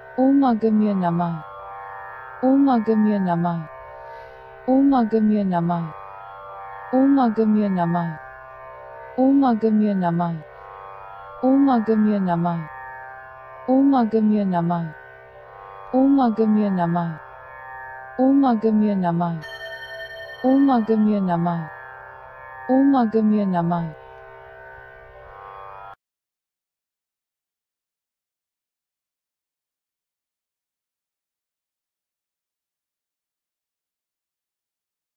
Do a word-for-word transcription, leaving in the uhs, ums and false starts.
Om Agamya Namah. Om Agamya Namah. Om Agamya Namah. Om Agamya Namah. Om Agamya Namah. Om Agamya Namah. Om Agamya Namah. Om Agamya Namah. Om Agamya Namah. Om Agamya Namah. Om Agamya Namah.